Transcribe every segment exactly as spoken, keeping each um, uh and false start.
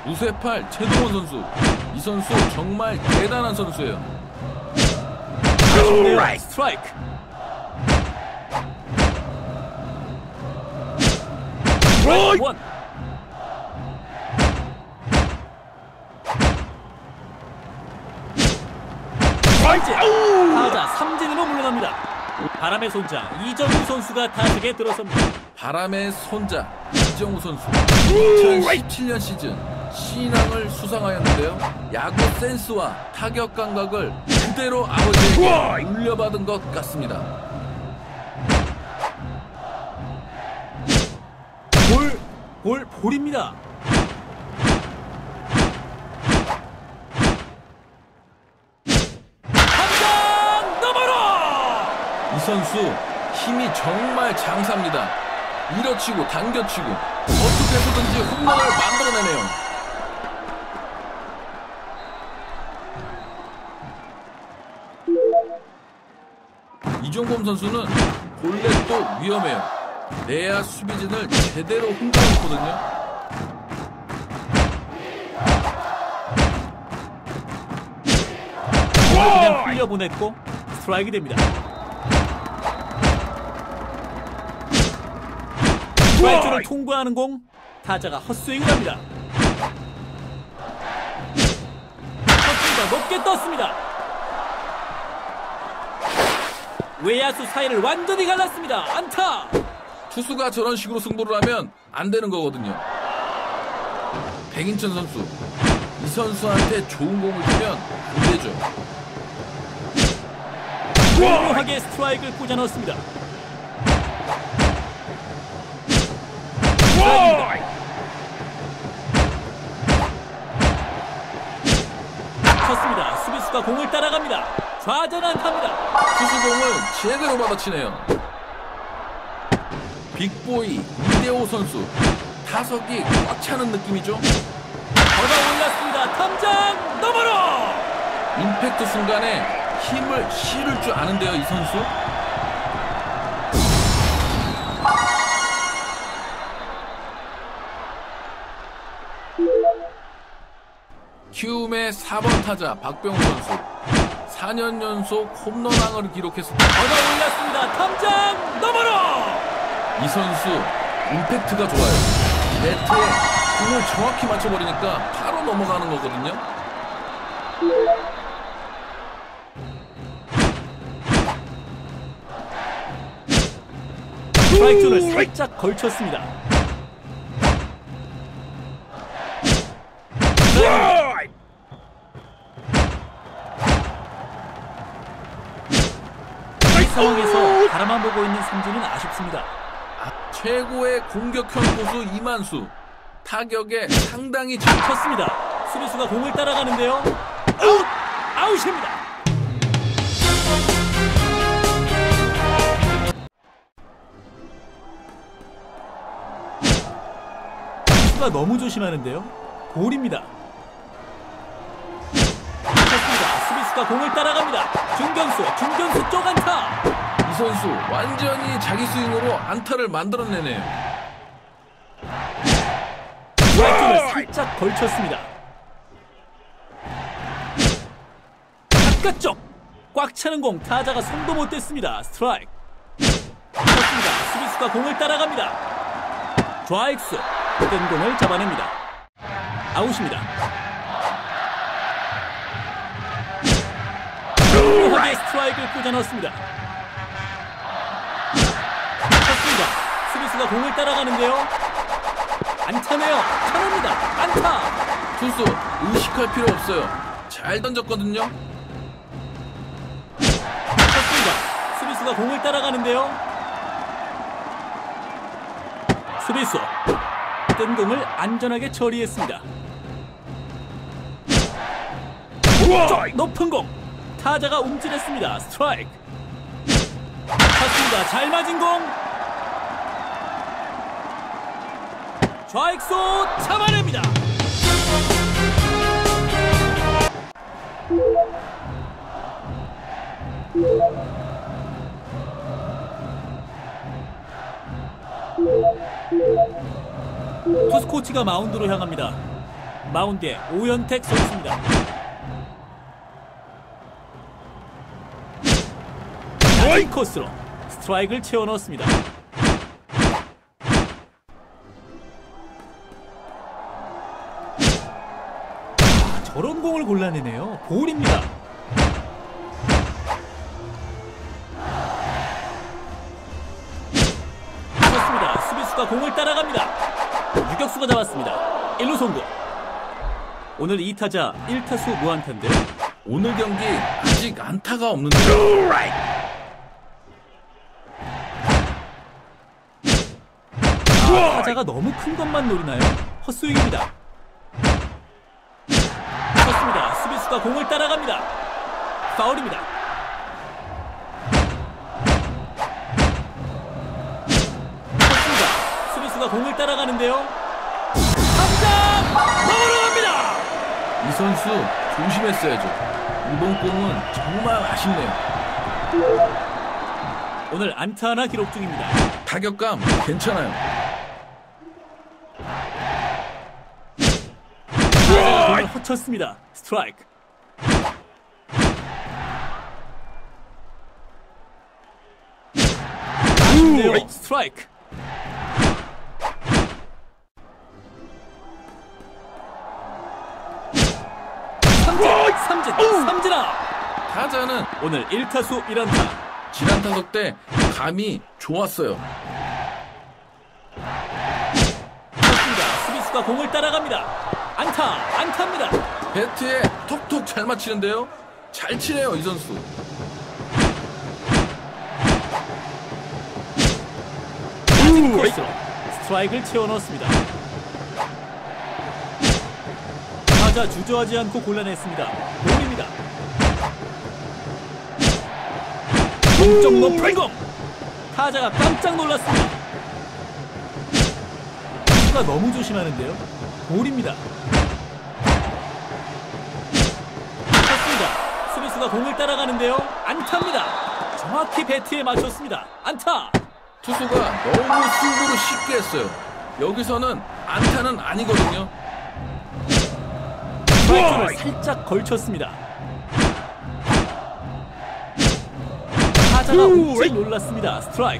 우세팔 최동원 선수. 이 선수 정말 대단한 선수예요. 아쉽네요. 스트라이크. 스트라이크 원. 타자 삼진으로 물러납니다. 바람의 손자 이정우 선수가 타석에 들어섭니다. 바람의 손자 이정우 선수. 이천십칠 년 시즌 신인왕을 수상하였는데요. 야구 센스와 타격 감각을 그대로 아버지에게 물려받은 것 같습니다. 볼, 볼, 볼입니다. 한장 너머로! 이 선수 힘이 정말 장사입니다. 밀어치고 당겨치고 어떻게 해서든지 홈런을 만들어내네요. 이종범 선수는 본래 또 위험해요. 내야 수비진을 제대로 흔들었거든요. 그냥 흘려보냈고 스트라이크 됩니다. 스트라이크를 통과하는 공, 타자가 헛스윙을 합니다. 헛스윙가 높게 떴습니다. 외야수 사이를 완전히 갈랐습니다. 안타! 투수가 저런 식으로 승부를 하면 안 되는 거거든요. 백인천 선수. 이 선수한테 좋은 공을 주면 안 되죠. 훌륭하게 스트라이크를 꽂아 넣었습니다. 쳤습니다. 수비수가 공을 따라갑니다. 좌전 안타입니다. 투수 공을 제대로 받아치네요. 빅보이 이대호 선수. 타석이 꽉 차는 느낌이죠. 걷어 올렸습니다. 탐장 너머로! 임팩트 순간에 힘을 실을 줄 아는데요, 이 선수. 키움의 사 번 타자 박병호 선수. 사 년 연속 홈런왕을 기록했습니다. 걷어 올렸습니다. 탐장 너머로! 이 선수 임팩트가 좋아요. 네트에 공을 정확히 맞춰버리니까 바로 넘어가는 거거든요. 스트라이크 존을 살짝 걸쳤습니다. 이 상황에서 바라만 보고 있는 삼진은 아쉽습니다. 아, 최고의 공격형 고수 이만수. 타격에 상당히 잘 쳤습니다. 수비수가 공을 따라가는데요. 아웃! 아웃입니다. 수비수가 너무 조심하는데요. 볼입니다. 쳤습니다. 수비수가 공을 따라갑니다. 중견수, 중견수 쪽 안타. 이 선수 완전히 자기 스윙으로 안타를 만들어내네요. 스트라이크를 살짝 걸쳤습니다. 바깥쪽 꽉 차는 공, 타자가 손도 못 댔습니다. 스트라이크. 쳤습니다. 수비수가 공을 따라갑니다. 좌익수 뜬 공을 잡아냅니다. 아웃입니다. 훌륭하게 스트라이크를 꽂아 넣었습니다. 쳤습니다. 수비수가 공을 따라가는데요. 안타네요. 차냅니다. 안타. 투수 의식할 필요 없어요. 잘 던졌거든요. 쳤습니다. 수비수가 공을 따라가는데요. 수비수 뜬 공을 안전하게 처리했습니다. 쪽 높은 공, 타자가 움찔했습니다. 스트라이크. 쳤습니다. 잘 맞은 공, 좌익수 잡아냅니다. 투수 코치가 마운드로 향합니다. 마운드에 오현택 선수입니다. 낮은 코스로 스트라이크를 채워 넣었습니다. 아, 저런 공을 골라내네요. 볼입니다. 그렇습니다. 수비수가 공을 따라갑니다. 유격수가 잡았습니다. 일 루 송구. 오늘 이 타자 일 타수 무안타인데요. 오늘 경기 아직 안타가 없는데요. 아, 타자가 너무 큰 것만 노리나요? 헛스윙입니다. 그렇습니다. 수비수가 공을 따라갑니다. 파울입니다. 그렇습니다. 수비수가 공을 따라가는데요. 당장 넘어갑니다. 이 선수 조심했어야죠. 이번 공은 정말 아쉽네요. 오늘 안타 하나 기록 중입니다. 타격감 괜찮아요. 타자가 공을 허쳤습니다. 스트라이크. 아쉽네요. 스트라이크. 삼진, 삼진, 삼진아. 타자는 오늘 일 타수 일 안타. 지난 타석 때 감이 좋았어요. 그렇습니다. 수비수가 공을 따라갑니다. 안타, 안타입니다. 배트에 톡톡 잘 맞히는데요. 잘 치네요, 이 선수. 낮은 코스로 스트라이크를 채워 넣었습니다. 타자 주저하지 않고 골라냈습니다. 볼입니다. 공정 높은 공. 타자가 깜짝 놀랐습니다. 수가 너무 조심하는데요. 볼입니다. 쳤습니다. 수비수가 공을 따라가는데요. 안타입니다. 정확히 배트에 맞췄습니다. 안타. 투수가 너무 승부를 쉽게 했어요. 여기서는 안타는 아니거든요. 스트라이크를 살짝 걸쳤습니다. 타자가 움찔 놀랐습니다. 스트라이크.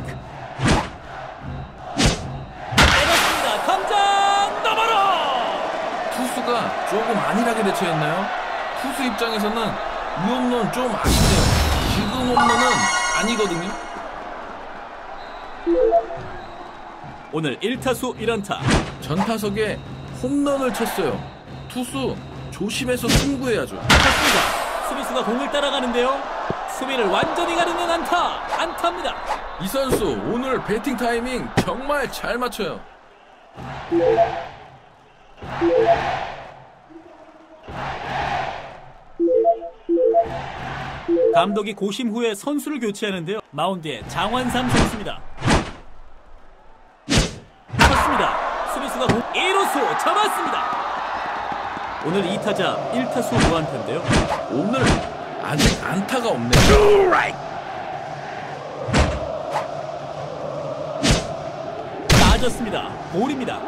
때렸습니다. 담장 너머로. 투수가 조금 안일하게 대처했나요? 투수 입장에서는 이 홈런 좀 아쉽네요. 지금 홈런은 아니거든요. 오늘 일 타수 일 안타. 전타석에 홈런을 쳤어요. 투수 조심해서 승부해야죠. 쳤습니다. 수비수가 공을 따라가는데요. 수비를 완전히 가르는 안타. 안타입니다. 이 선수 오늘 배팅 타이밍 정말 잘 맞춰요. 감독이 고심 후에 선수를 교체하는데요. 마운드에 장완삼 선수입니다. 쳤습니다. 수비수가 공 일 루수 잡았습니다. 오늘 이 타자 일 타수 무안타인데요. 오늘 아직 안타가 없네요. 낮았습니다. 볼입니다.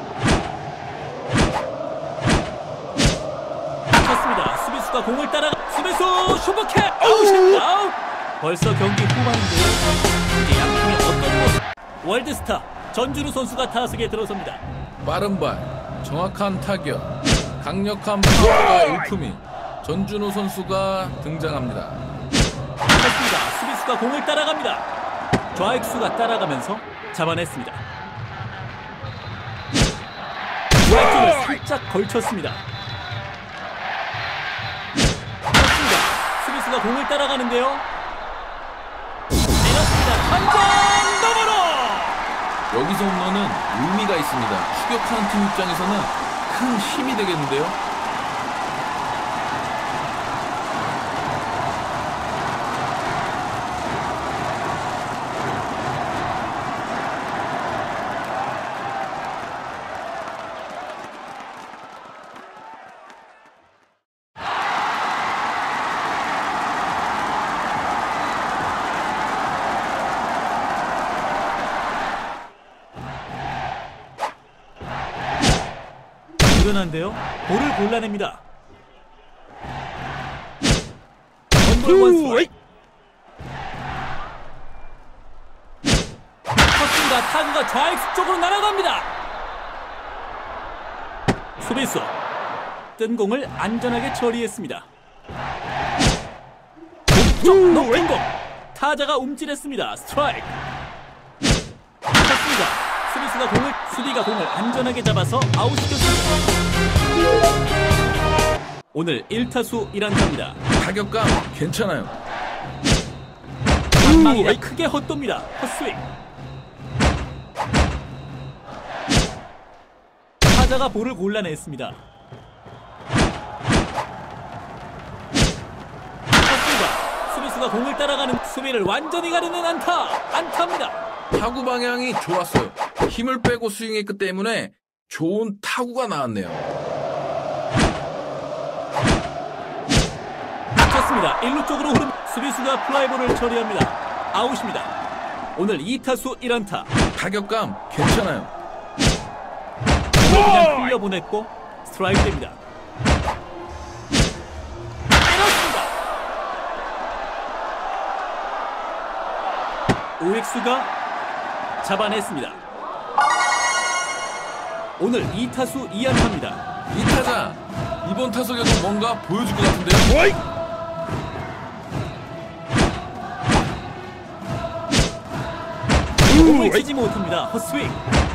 쳤습니다. 수비수가 공을 따라 수비수 슈퍼캡 아웃입니다. 아웃. 벌써 경기 후반인데요. 이제 양팀의 어떤 모습? 월드스타 전준우 선수가 타석에 들어섭니다. 빠른 발, 정확한 타격, 강력한 파워가 일품인 전준우 선수가 등장합니다. 쳤습니다. 수비수가 공을 따라갑니다. 좌익수가 따라가면서 잡아냈습니다. 좌익수를 살짝 걸쳤습니다. 쳤습니다. 수비수가 공을 따라가는데요. 내렸습니다. 탐장 너머로. 여기서 홈런은 의미가 있습니다. 추격하는 팀 입장에서는 큰 힘이 되겠는데요. 안전한데요. 볼을 골라냅니다. 원볼 원스트라이크. 쳤습니다. 타구가 좌익수 쪽으로 날아갑니다. 수비수 뜬 공을 안전하게 처리했습니다. 쪽 높은 공. 타자가 움찔했습니다. 스트라이크. 쳤습니다. 수비수가 공을 수비가 공을 안전하게 잡아서 아웃시켰습니다. 오늘 일 타수 일 안타입니다. 타격감 괜찮아요. 방망이가 크게 헛돕니다. 헛스윙. 타자가 볼을 골라냈습니다. 쳤습니다. 수비수가 공을 따라가는 수비를 완전히 가르는 안타. 안타입니다. 타구 방향이 좋았어요. 힘을 빼고 스윙했기 때문에 좋은 타구가 나왔네요. 쳤습니다. 일 루 쪽으로 흐름. 수비수가 플라이볼을 처리합니다. 아웃입니다. 오늘 이 타수 일 안타. 타격감 괜찮아요. 그냥 흘려보냈고 스트라이크 됩니다. 때렸습니다. 오익수가 잡아냈습니다. 오늘 이 타수 이 안타입니다. 이 타자 이번 타석에도 뭔가 보여줄 것 같은데요. 공을 치지 못합니다. 헛스윙.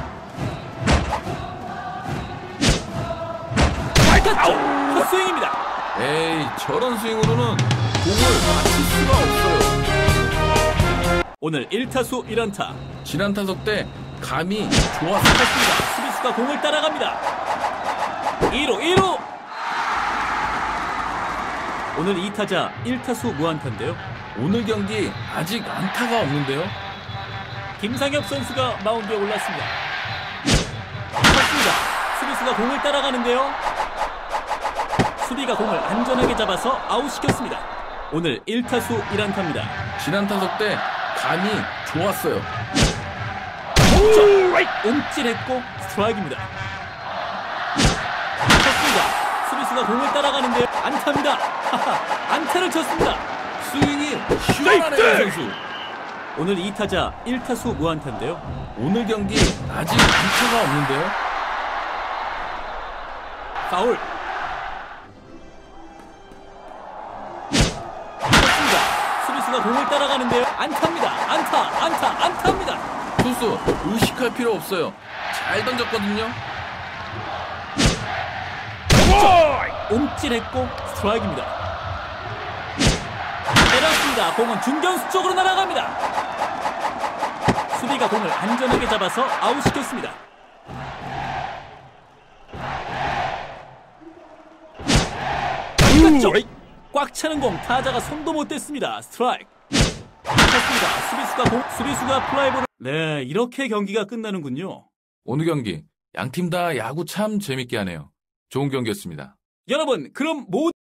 쳤죠. 헛스윙입니다. 에이, 저런 스윙으로는 공을 맞출 수가 없어요. 오늘 일 타수 일 안타. 지난 타석 때 감이 좋았습니다. 쳤습니다. 수비수가 공을 따라갑니다. 이 루 이 루. 오늘 이 타자 일 타수 무안타인데요. 오늘 경기 아직 안타가 없는데요. 김상엽 선수가 마운드에 올랐습니다. 쳤습니다. 수비수가 공을 따라가는데요. 수비가 공을 안전하게 잡아서 아웃시켰습니다. 오늘 일 타수 일 안타입니다. 지난 타석 때 감이 좋았어요. 움찔했고 스트라이크입니다. 쳤습니다. 수비수가 공을 따라가는데요. 안타입니다. 하하, 안타를 쳤습니다. 스윙이 시원하네요, 선수. 오늘 이 타자 일 타수 무안타인데요. 오늘 경기 아직 안타가 없는데요. 파울. 쳤습니다. 수비수가 공을 따라가는데요. 안타입니다. 안타, 안타, 안타입니다. 투수 의식할 필요 없어요. 잘 던졌거든요. 움찔했고 스트라이크입니다. 때렸습니다. 공은 중견수 쪽으로 날아갑니다. 수비가 공을 안전하게 잡아서 아웃시켰습니다. 쪽 꽉 차는 공 타자가 손도 못 댔습니다. 스트라이크. 쳤습니다. 수비수가 공 수비수가 플라이볼을 네, 이렇게 경기가 끝나는군요. 오늘 경기 양팀 다 야구 참 재밌게 하네요. 좋은 경기였습니다. 여러분, 그럼 모두